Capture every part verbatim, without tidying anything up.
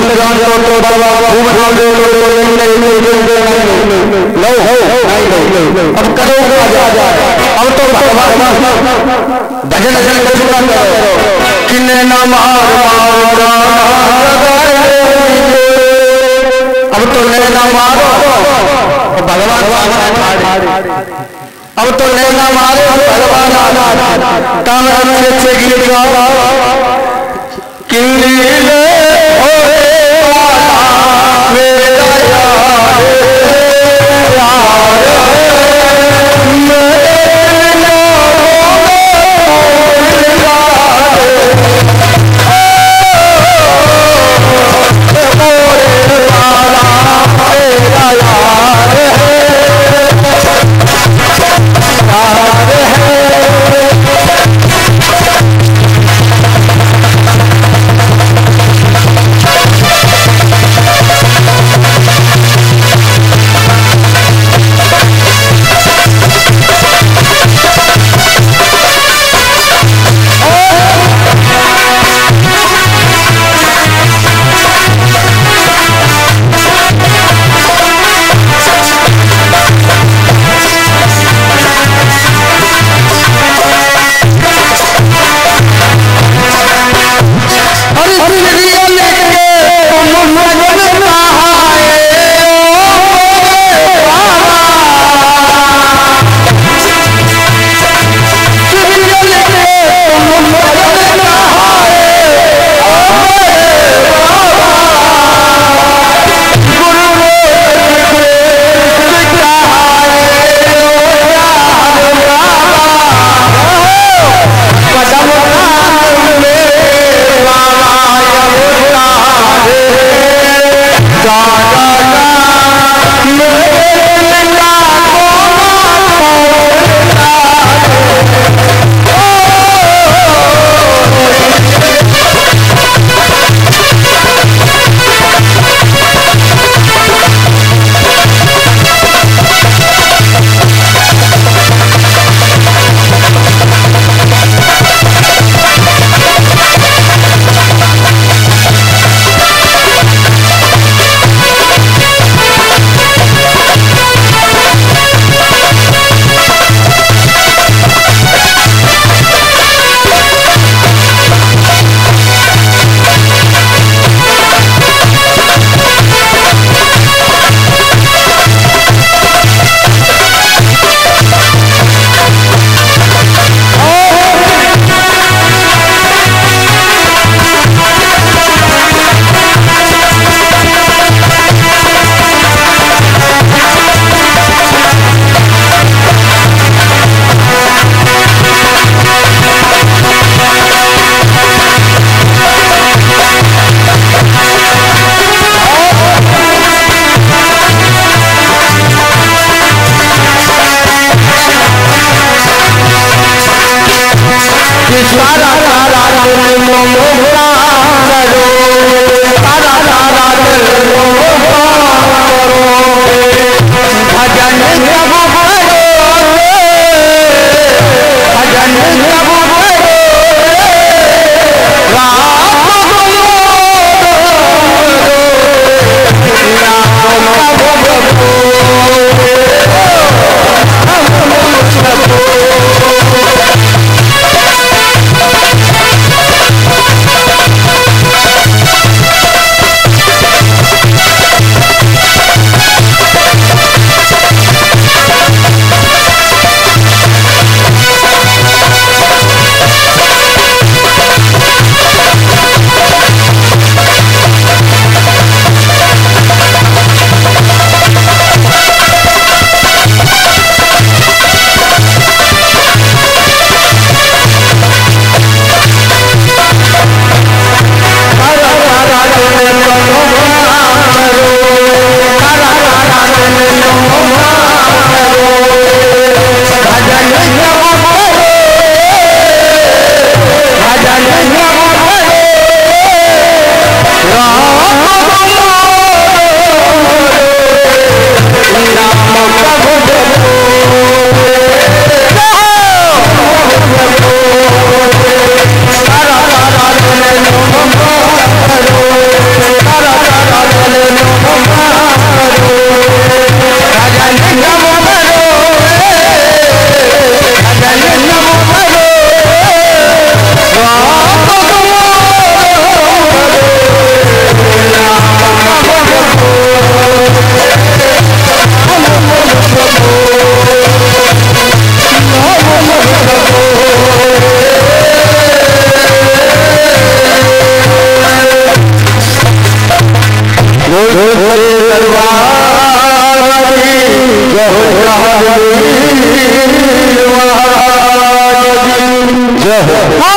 जिंदगान को तो बाबा घूम हाल दे लो नहीं नहीं नहीं लो अब करो अब तो भगवान भजन भजन करो किन्ने ना मार अब तो नैना मारो भगवान अब तो नैना मारो भगवान ताम से गीत गाओ किन्नी ले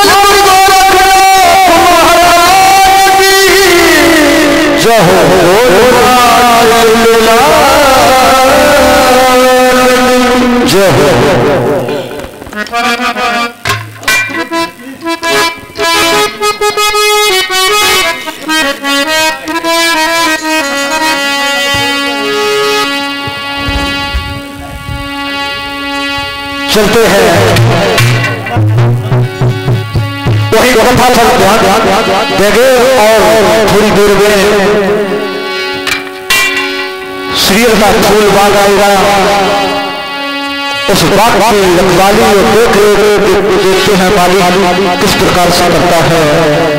चलते हैं वही कथा देंगे और थोड़ी देर में सीरियल का फूल बाग आएगा। उस बाग की रखवाली और देख रेख देखते हैं मालिक किस प्रकार से करता है।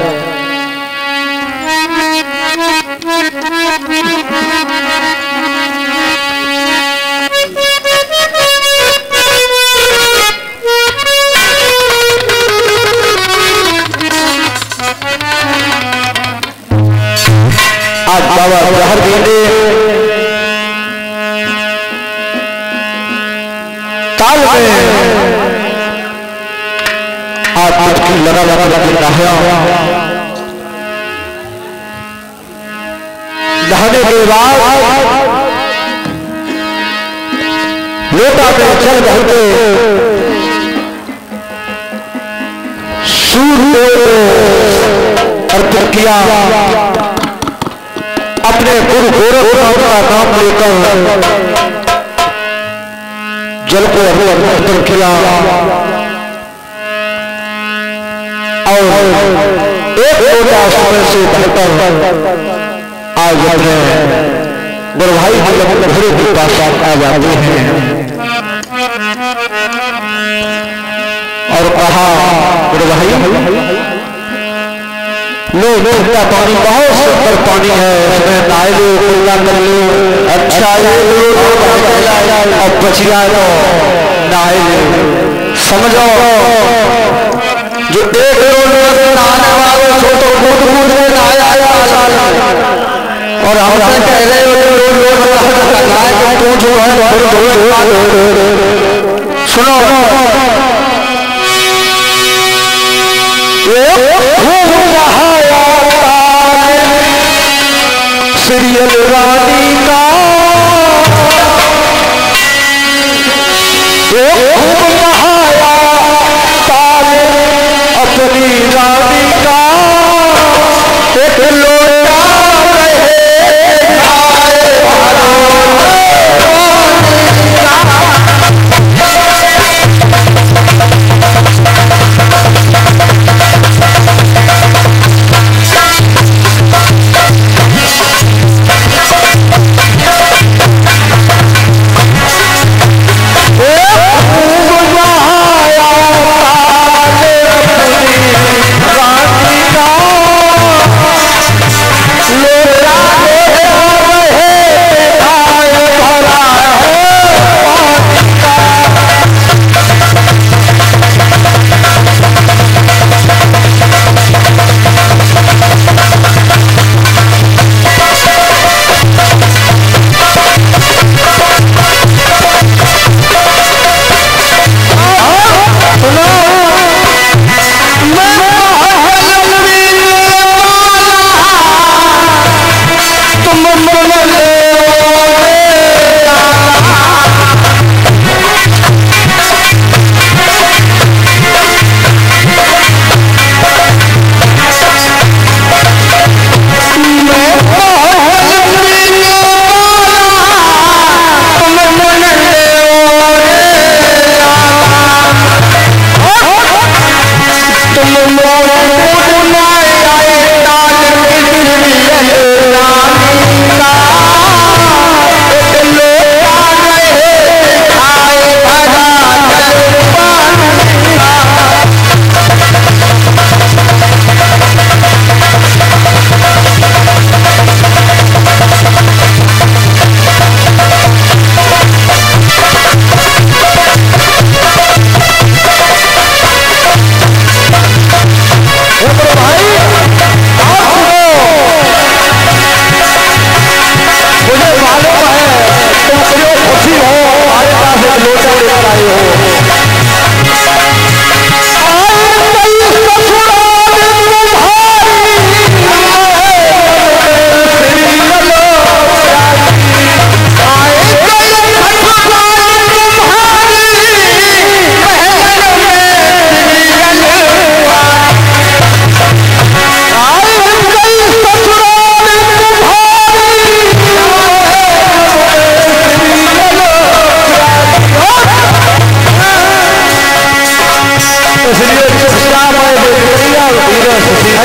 आज बाबा जहर गेंदे ताल में आज आज की लगा लगा लगा है नहाने के बाद लोटा में जल भरते सूर्य अर्पित किया। अपने गुरु गोरखनाथ का नाम लेकर जल को अर्पण किया और एक लोटा समय से भरकर आज अपने गुरु भाई के घरे के पास आ जाते हैं और कहा गुरु भाई लो लो का पानी बहुत सुंदर पानी है, इसमें नहाए लो, कुल्ला कर लो, अच्छा और बचिया लो, नहाए लो। समझो जो एक रोज नहाने वाले सो तो कूद कूद में नहाया और हमसे कह रहे हो रोज रोज तू जो है सुनो सीरियल रानी का नहाया ताले अपनी रानी का एक लोटा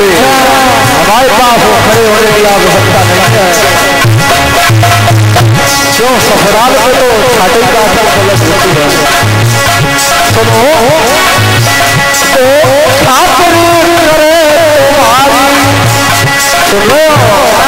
हमारे पास वो खड़े होने की आवश्यकता नहीं है। क्यों ससुराल में तो छाटे का गलत होती है। सुनो तो खातिर करे तुम्हारी सुनो